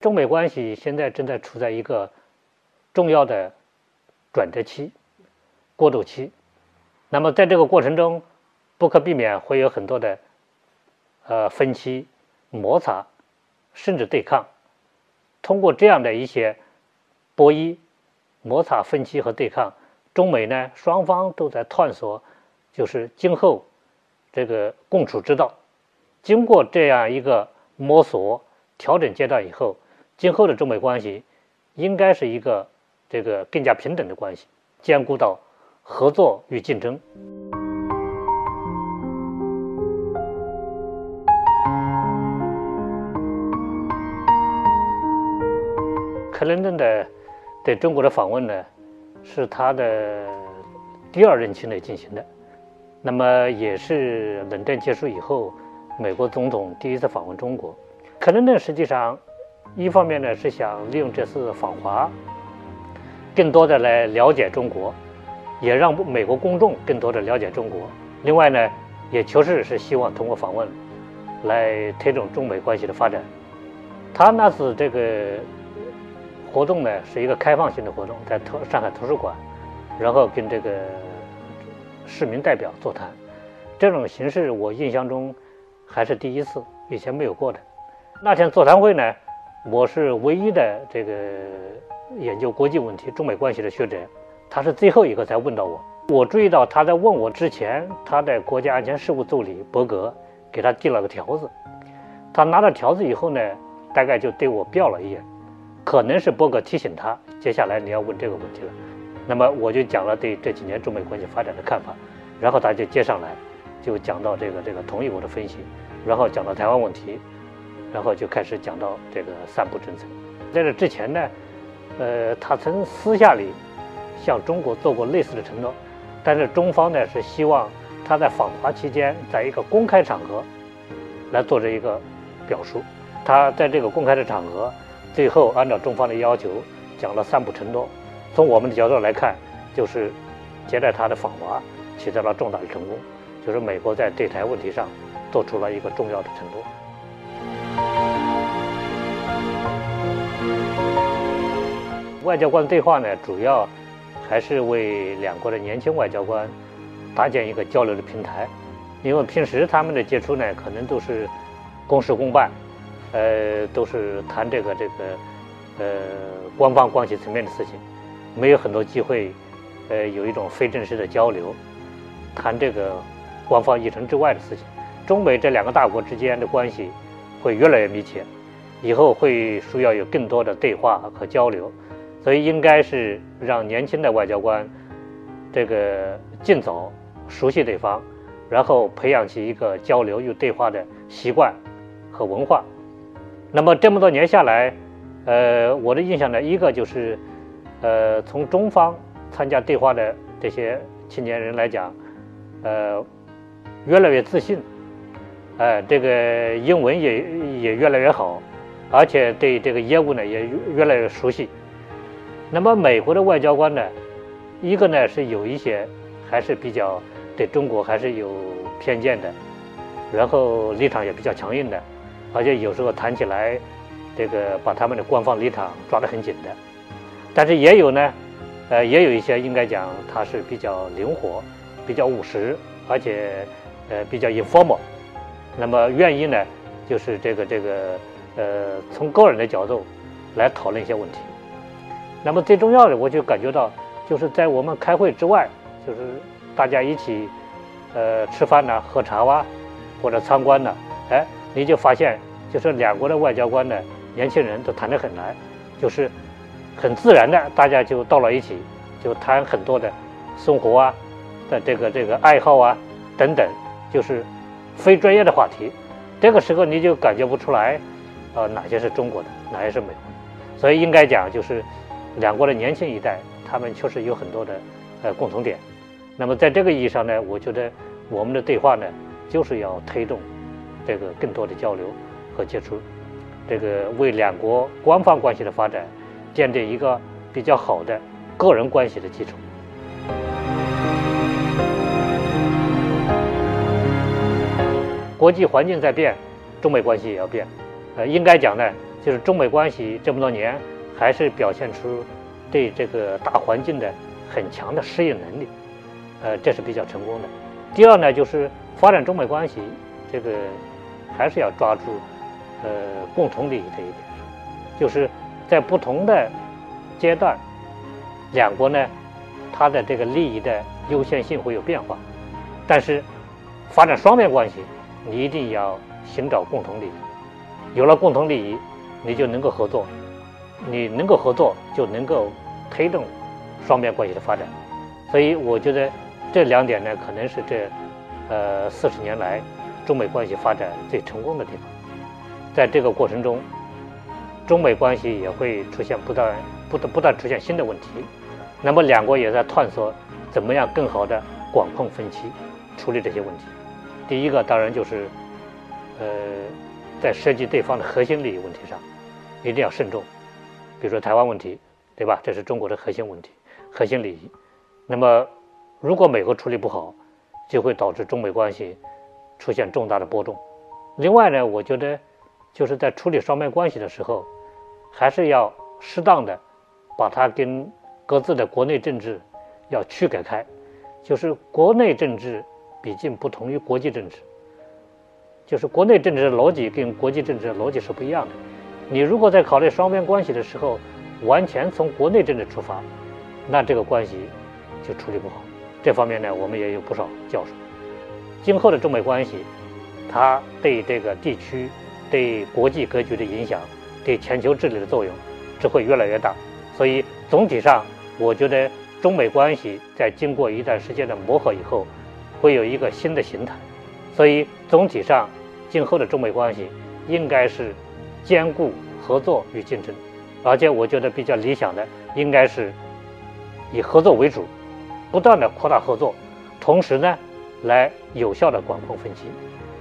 中美关系现在正在处在一个重要的转折期、过渡期。那么在这个过程中，不可避免会有很多的分歧、摩擦，甚至对抗。通过这样的一些博弈、摩擦、分歧和对抗，中美呢双方都在探索，就是今后这个共处之道。经过这样一个摸索、调整阶段以后，今后的中美关系应该是一个这个更加平等的关系，兼顾到合作与竞争。克林顿的对中国的访问呢，是他的第2任期内进行的，那么也是冷战结束以后，美国总统第一次访问中国。克林顿实际上一方面呢是想利用这次访华，更多的来了解中国，也让美国公众更多的了解中国。另外呢，也确实是希望通过访问来推动中美关系的发展。他那次这个活动呢是一个开放性的活动，在上海图书馆，然后跟这个市民代表座谈。这种形式我印象中还是第一次，以前没有过的。那天座谈会呢，我是唯一的这个研究国际问题、中美关系的学者，他是最后一个才问到我。我注意到他在问我之前，他的国家安全事务助理伯格给他递了个条子，他拿到条子以后呢，大概就对我瞟了一眼，可能是伯格提醒他，接下来你要问这个问题了。那么我就讲了对这几年中美关系发展的看法，然后他就接上来，就讲到这个同意我的分析，然后讲到台湾问题，然后就开始讲到这个3不政策。在这之前呢，他曾私下里向中国做过类似的承诺，但是中方呢是希望他在访华期间，在一个公开场合来做这一个表述。他在这个公开的场合，最后按照中方的要求讲了3不承诺。从我们的角度来看，就是接待他的访华取得了重大的成功，就是美国在对台问题上做出了一个重要的承诺。外交官对话呢，主要还是为2国的年轻外交官搭建一个交流的平台，因为平时他们的接触呢，可能都是公事公办，都是谈这个官方关系层面的事情，没有很多机会，有一种非正式的交流，谈这个官方议程之外的事情。中美这2个大国之间的关系会越来越密切，以后会需要有更多的对话和交流，所以应该是让年轻的外交官这个尽早熟悉对方，然后培养起一个交流与对话的习惯和文化。那么这么多年下来，我的印象呢，一个就是从中方参加对话的这些青年人来讲，越来越自信，这个英文也越来越好，而且对这个业务呢也越来越熟悉。那么美国的外交官呢，一个呢是有一些还是比较对中国还是有偏见的，然后立场也比较强硬的，而且有时候谈起来这个把他们的官方立场抓得很紧的。但是也有呢，也有一些应该讲他是比较灵活、比较务实，而且比较 informal。那么愿意呢，就是从个人的角度来讨论一些问题。那么最重要的，我就感觉到，就是在我们开会之外，就是大家一起吃饭呐、喝茶啊，或者参观呐，你就发现，就是2国的外交官呢，年轻人都谈得很来，就是很自然的，大家就到了一起，就谈很多的生活啊的这个爱好啊等等，就是非专业的话题。这个时候你就感觉不出来，哪些是中国的，哪些是美国的。所以应该讲，就是2国的年轻一代，他们确实有很多的共同点。那么在这个意义上呢，我觉得我们的对话呢，就是要推动这个更多的交流和接触，这个为2国官方关系的发展建立一个比较好的个人关系的基础。国际环境在变，中美关系也要变。应该讲呢， 就是中美关系这么多年还是表现出对这个大环境的很强的适应能力，这是比较成功的。第二呢，就是发展中美关系，这个还是要抓住共同利益这一点，就是在不同的阶段，两国呢，它的这个利益的优先性会有变化，但是发展双边关系，你一定要寻找共同利益，有了共同利益，你就能够合作，你能够合作就能够推动双边关系的发展。所以我觉得这两点呢，可能是这40年来中美关系发展最成功的地方。在这个过程中，中美关系也会出现不断出现新的问题，那么两国也在探索怎么样更好的管控分歧，处理这些问题。第一个当然就是在涉及对方的核心利益问题上一定要慎重，比如说台湾问题，对吧？这是中国的核心问题、核心利益。那么如果美国处理不好，就会导致中美关系出现重大的波动。另外呢，我觉得就是在处理双边关系的时候，还是要适当的把它跟各自的国内政治要区隔开，就是国内政治毕竟不同于国际政治，就是国内政治的逻辑跟国际政治的逻辑是不一样的。你如果在考虑双边关系的时候完全从国内政治出发，那这个关系就处理不好。这方面呢，我们也有不少教授。今后的中美关系，它对这个地区、对国际格局的影响、对全球治理的作用只会越来越大。所以总体上，我觉得中美关系在经过一段时间的磨合以后，会有一个新的形态。所以总体上，今后的中美关系应该是兼顾合作与竞争，而且我觉得比较理想的应该是以合作为主，不断的扩大合作，同时呢，来有效的管控分歧。